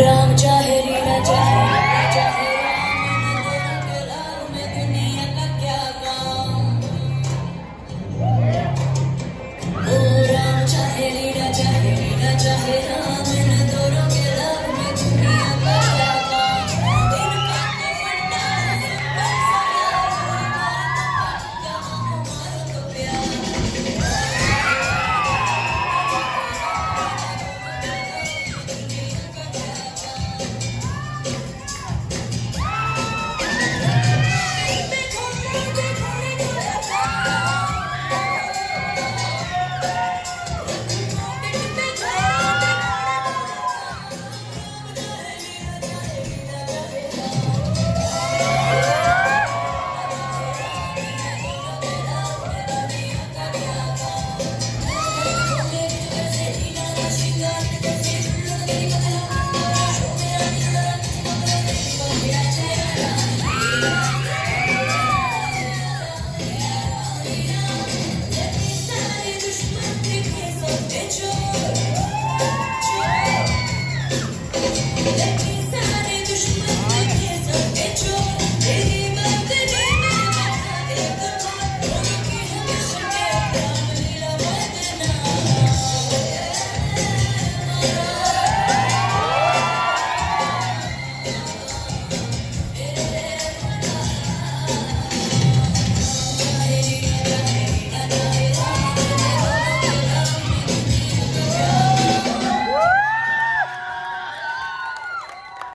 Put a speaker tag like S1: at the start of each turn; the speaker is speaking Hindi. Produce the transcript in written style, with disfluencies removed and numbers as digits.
S1: राम चाहे रीना चाहे राम के राम में दुनिया का क्या काम। ओ राम चाहे रीना चाहे राम इन दोनों के राम में दुनिया का क्या काम। इनका तो फंडा है सिंपल सा यार, हमारा तो प्यार। Enjoy.